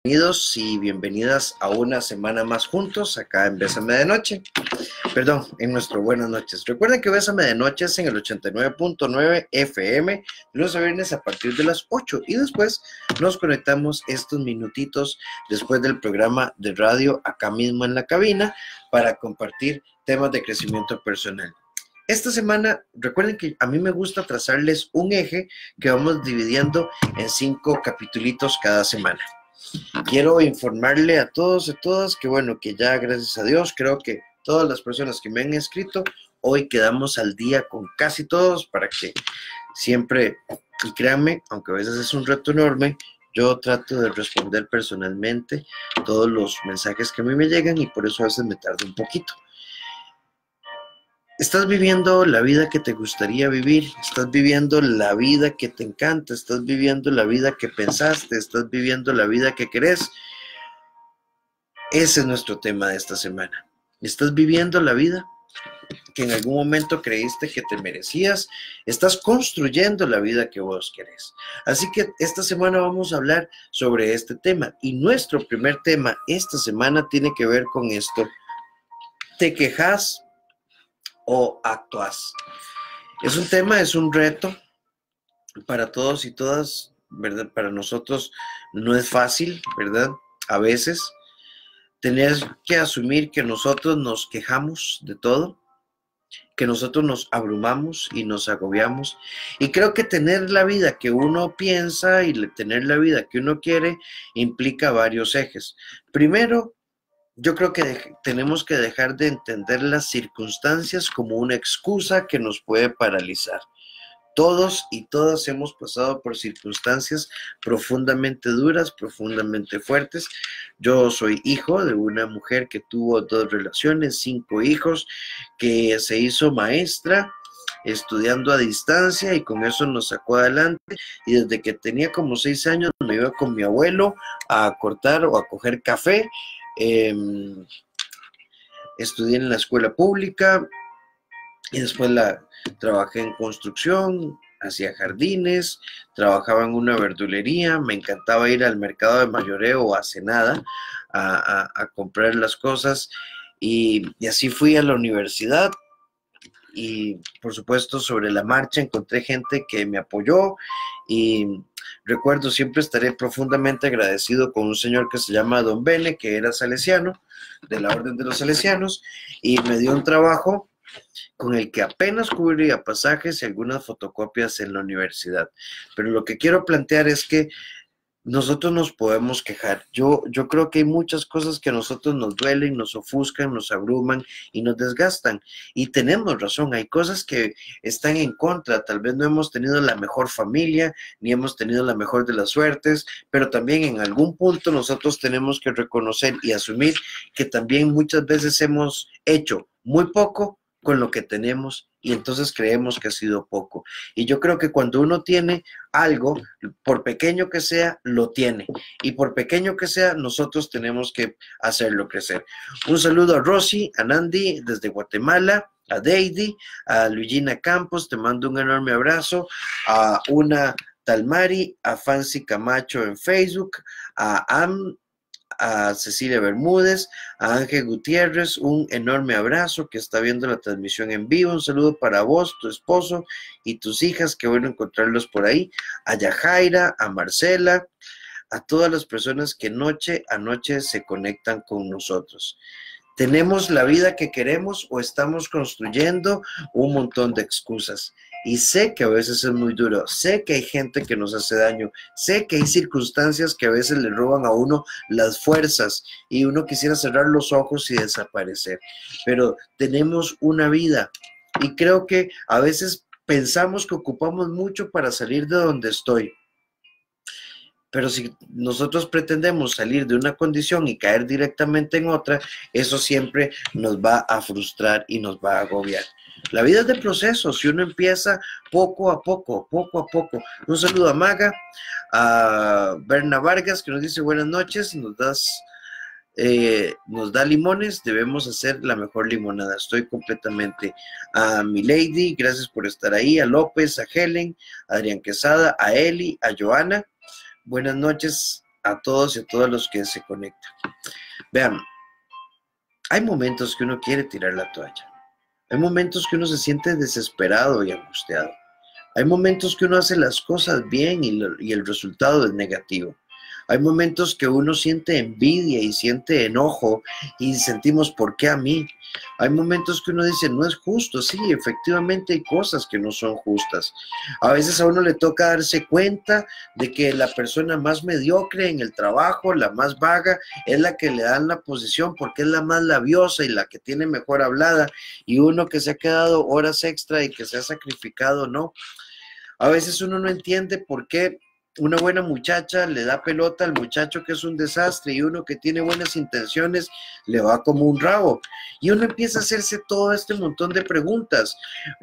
Bienvenidos y bienvenidas a una semana más juntos acá en Bésame de Noche, perdón, en nuestro Buenas Noches. Recuerden que Bésame de Noche es en el 89.9 FM, de lunes a viernes a partir de las 8 y después nos conectamos estos minutitos después del programa de radio acá mismo en la cabina para compartir temas de crecimiento personal. Esta semana, recuerden que a mí me gusta trazarles un eje que vamos dividiendo en 5 capitulitos cada semana. Quiero informarle a todos y todas que bueno, que ya gracias a Dios, creo que todas las personas que me han escrito, hoy quedamos al día con casi todos para que siempre, y créanme, aunque a veces es un reto enorme, yo trato de responder personalmente todos los mensajes que a mí me llegan y por eso a veces me tardo un poquito. ¿Estás viviendo la vida que te gustaría vivir? ¿Estás viviendo la vida que te encanta? ¿Estás viviendo la vida que pensaste? ¿Estás viviendo la vida que querés? Ese es nuestro tema de esta semana. ¿Estás viviendo la vida que en algún momento creíste que te merecías? ¿Estás construyendo la vida que vos querés? Así que esta semana vamos a hablar sobre este tema. Y nuestro primer tema esta semana tiene que ver con esto. ¿Te quejas o actúas? Es un tema, es un reto para todos y todas, ¿verdad? Para nosotros no es fácil, ¿verdad? A veces tener que asumir que nosotros nos quejamos de todo, que nosotros nos abrumamos y nos agobiamos. Y creo que tener la vida que uno piensa y tener la vida que uno quiere implica varios ejes. Primero, yo creo que tenemos que dejar de entender las circunstancias como una excusa que nos puede paralizar. Todos y todas hemos pasado por circunstancias profundamente duras, profundamente fuertes. Yo soy hijo de una mujer que tuvo 2 relaciones, 5 hijos, que se hizo maestra estudiando a distancia y con eso nos sacó adelante. Y desde que tenía como 6 años me iba con mi abuelo a cortar o a coger café. Estudié en la escuela pública y después trabajé en construcción, hacía jardines, trabajaba en una verdulería, me encantaba ir al mercado de mayoreo o a Senada a comprar las cosas y así fui a la universidad. Y por supuesto sobre la marcha encontré gente que me apoyó y recuerdo, siempre estaré profundamente agradecido con un señor que se llama Don Bene, que era salesiano, de la Orden de los Salesianos, y me dio un trabajo con el que apenas cubría pasajes y algunas fotocopias en la universidad. Pero lo que quiero plantear es que nosotros nos podemos quejar. Yo creo que hay muchas cosas que a nosotros nos duelen, nos ofuscan, nos abruman y nos desgastan. Y tenemos razón, hay cosas que están en contra. Tal vez no hemos tenido la mejor familia, ni hemos tenido la mejor de las suertes, pero también en algún punto nosotros tenemos que reconocer y asumir que también muchas veces hemos hecho muy poco con lo que tenemos y entonces creemos que ha sido poco. Y yo creo que cuando uno tiene algo, por pequeño que sea, lo tiene. Y por pequeño que sea, nosotros tenemos que hacerlo crecer. Un saludo a Rosy, a Nandi desde Guatemala, a Deidi, a Luigina Campos, te mando un enorme abrazo, a una Talmari, a Fancy Camacho en Facebook, a Cecilia Bermúdez, a Ángel Gutiérrez, un enorme abrazo que está viendo la transmisión en vivo, un saludo para vos, tu esposo y tus hijas, qué bueno encontrarlos por ahí, a Yajaira, a Marcela, a todas las personas que noche a noche se conectan con nosotros. ¿Tenemos la vida que queremos o estamos construyendo un montón de excusas? Y sé que a veces es muy duro, sé que hay gente que nos hace daño, sé que hay circunstancias que a veces le roban a uno las fuerzas y uno quisiera cerrar los ojos y desaparecer, pero tenemos una vida y creo que a veces pensamos que ocupamos mucho para salir de donde estoy. Pero si nosotros pretendemos salir de una condición y caer directamente en otra, eso siempre nos va a frustrar y nos va a agobiar. La vida es de procesos, si uno empieza poco a poco, poco a poco. Un saludo a Maga, a Berna Vargas, que nos dice buenas noches, nos da limones, debemos hacer la mejor limonada. Estoy completamente. A Milady, gracias por estar ahí, a López, a Helen, a Adrián Quesada, a Eli, a Joana. Buenas noches a todos y a todas los que se conectan. Vean, hay momentos que uno quiere tirar la toalla. Hay momentos que uno se siente desesperado y angustiado. Hay momentos que uno hace las cosas bien y el resultado es negativo. Hay momentos que uno siente envidia y siente enojo y sentimos, ¿por qué a mí? Hay momentos que uno dice, no es justo. Sí, efectivamente hay cosas que no son justas. A veces a uno le toca darse cuenta de que la persona más mediocre en el trabajo, la más vaga, es la que le dan la posición porque es la más labiosa y la que tiene mejor hablada, y uno que se ha quedado horas extra y que se ha sacrificado, no. A veces uno no entiende por qué una buena muchacha le da pelota al muchacho que es un desastre y uno que tiene buenas intenciones le va como un rabo. Y uno empieza a hacerse todo este montón de preguntas.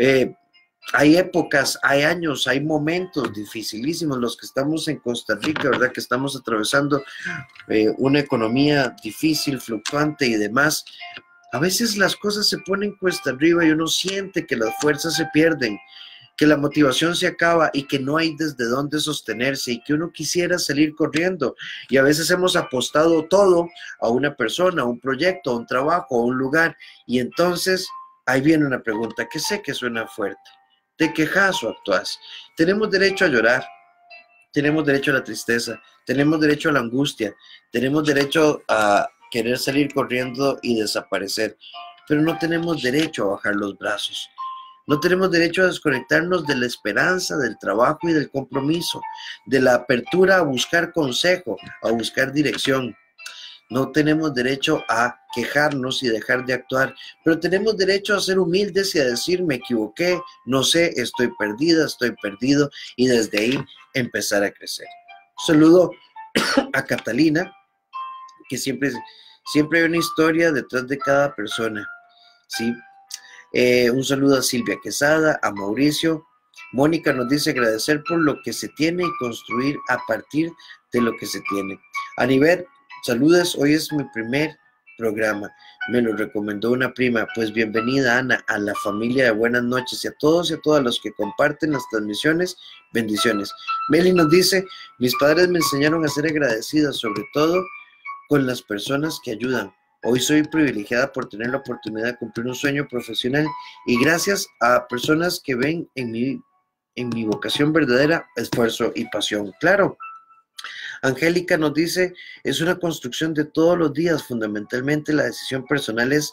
Hay épocas, hay años, hay momentos dificilísimos los que estamos en Costa Rica, ¿verdad? Que estamos atravesando una economía difícil, fluctuante y demás. A veces las cosas se ponen cuesta arriba y uno siente que las fuerzas se pierden, que la motivación se acaba y que no hay desde dónde sostenerse y que uno quisiera salir corriendo. Y a veces hemos apostado todo a una persona, a un proyecto, a un trabajo, a un lugar. Y entonces ahí viene una pregunta que sé que suena fuerte. ¿Te quejas o actúas? Tenemos derecho a llorar, tenemos derecho a la tristeza, tenemos derecho a la angustia, tenemos derecho a querer salir corriendo y desaparecer, pero no tenemos derecho a bajar los brazos. No tenemos derecho a desconectarnos de la esperanza, del trabajo y del compromiso, de la apertura a buscar consejo, a buscar dirección. No tenemos derecho a quejarnos y dejar de actuar, pero tenemos derecho a ser humildes y a decir, me equivoqué, no sé, estoy perdida, estoy perdido, y desde ahí empezar a crecer. Saludo a Catalina, que siempre hay una historia detrás de cada persona, ¿sí? Un saludo a Silvia Quesada, a Mauricio. Mónica nos dice agradecer por lo que se tiene y construir a partir de lo que se tiene. Anivet, saludos, hoy es mi primer programa, me lo recomendó una prima. Pues bienvenida, Ana, a la familia de Buenas Noches, y a todos y a todas los que comparten las transmisiones, bendiciones. Meli nos dice, mis padres me enseñaron a ser agradecida, sobre todo con las personas que ayudan. Hoy soy privilegiada por tener la oportunidad de cumplir un sueño profesional y gracias a personas que ven en mi vocación verdadera, esfuerzo y pasión. Claro. Angélica nos dice, es una construcción de todos los días, fundamentalmente la decisión personal es,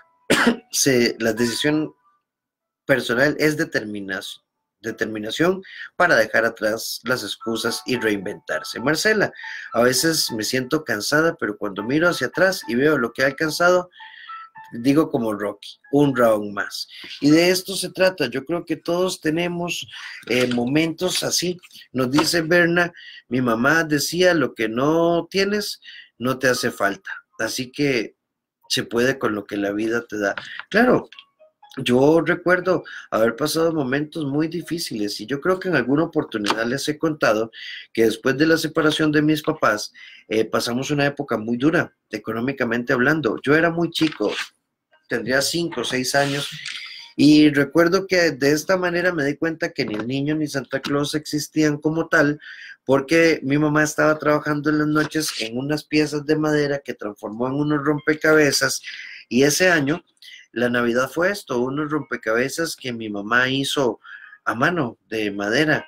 la decisión personal es determinación para dejar atrás las excusas y reinventarse. Marcela, a veces me siento cansada, pero cuando miro hacia atrás y veo lo que he alcanzado, digo como Rocky, un round más. Y de esto se trata. Yo creo que todos tenemos momentos así. Nos dice Berna, mi mamá decía, lo que no tienes, no te hace falta. Así que se puede con lo que la vida te da. Claro, yo recuerdo haber pasado momentos muy difíciles y yo creo que en alguna oportunidad les he contado que después de la separación de mis papás pasamos una época muy dura, económicamente hablando. Yo era muy chico, tendría 5 o 6 años, y recuerdo que de esta manera me di cuenta que ni el niño ni Santa Claus existían como tal, porque mi mamá estaba trabajando en las noches en unas piezas de madera que transformó en unos rompecabezas, y ese año la Navidad fue esto, unos rompecabezas que mi mamá hizo a mano de madera.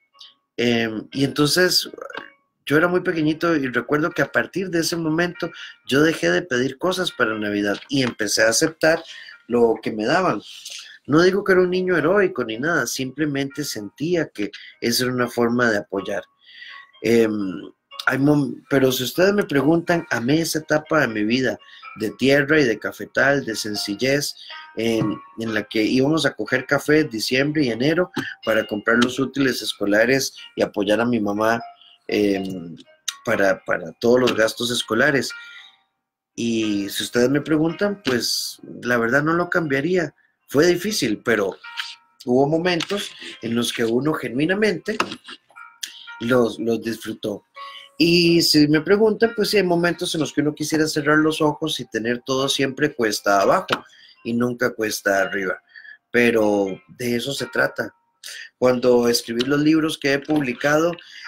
Y entonces yo era muy pequeñito y recuerdo que a partir de ese momento yo dejé de pedir cosas para Navidad y empecé a aceptar lo que me daban. No digo que era un niño heroico ni nada, simplemente sentía que esa era una forma de apoyar. Pero si ustedes me preguntan, amé esa etapa de mi vida, de tierra y de cafetal, de sencillez, en la que íbamos a coger café en diciembre y enero para comprar los útiles escolares y apoyar a mi mamá para todos los gastos escolares. Y si ustedes me preguntan, pues la verdad no lo cambiaría. Fue difícil, pero hubo momentos en los que uno genuinamente los disfrutó. Y si me preguntan, pues sí, hay momentos en los que uno quisiera cerrar los ojos y tener todo siempre cuesta abajo y nunca cuesta arriba. Pero de eso se trata. Cuando escribí los libros que he publicado,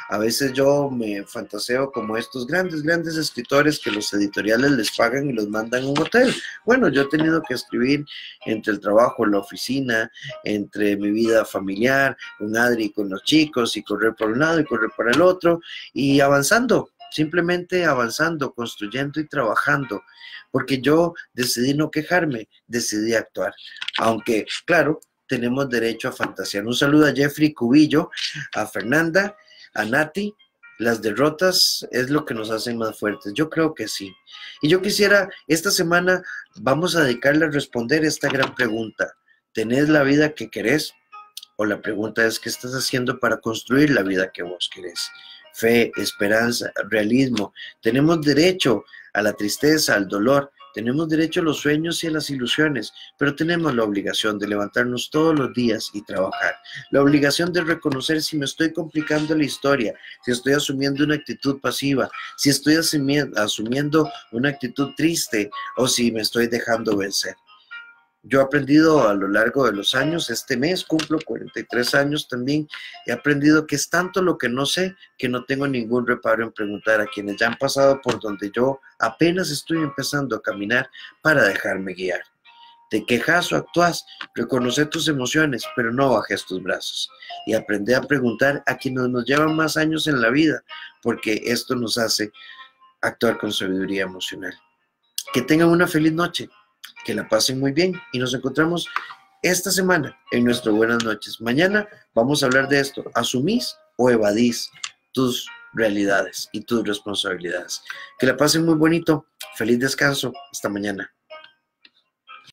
A veces yo me fantaseo como estos grandes escritores que los editoriales les pagan y los mandan a un hotel. Bueno, yo he tenido que escribir entre el trabajo, la oficina, entre mi vida familiar, con Adri, con los chicos, y correr por un lado y correr por el otro, y avanzando. Simplemente avanzando, construyendo y trabajando, porque yo decidí no quejarme, decidí actuar. Aunque, claro, tenemos derecho a fantasear. Un saludo a Jeffrey Cubillo, a Fernanda, a Nati. Las derrotas es lo que nos hacen más fuertes. Yo creo que sí. Y yo quisiera, esta semana vamos a dedicarle a responder esta gran pregunta. ¿Tenés la vida que querés? O la pregunta es, ¿qué estás haciendo para construir la vida que vos querés? Fe, esperanza, realismo. Tenemos derecho a la tristeza, al dolor. Tenemos derecho a los sueños y a las ilusiones, pero tenemos la obligación de levantarnos todos los días y trabajar. La obligación de reconocer si me estoy complicando la historia, si estoy asumiendo una actitud pasiva, si estoy asumiendo una actitud triste o si me estoy dejando vencer. Yo he aprendido a lo largo de los años, este mes cumplo 43 años también, he aprendido que es tanto lo que no sé que no tengo ningún reparo en preguntar a quienes ya han pasado por donde yo apenas estoy empezando a caminar para dejarme guiar. ¿Te quejas o actúas? Reconoce tus emociones, pero no bajes tus brazos. Y aprende a preguntar a quienes nos llevan más años en la vida, porque esto nos hace actuar con sabiduría emocional. Que tengan una feliz noche. Que la pasen muy bien y nos encontramos esta semana en nuestro Buenas Noches. Mañana vamos a hablar de esto. ¿Asumís o evadís tus realidades y tus responsabilidades? Que la pasen muy bonito. Feliz descanso. Hasta mañana.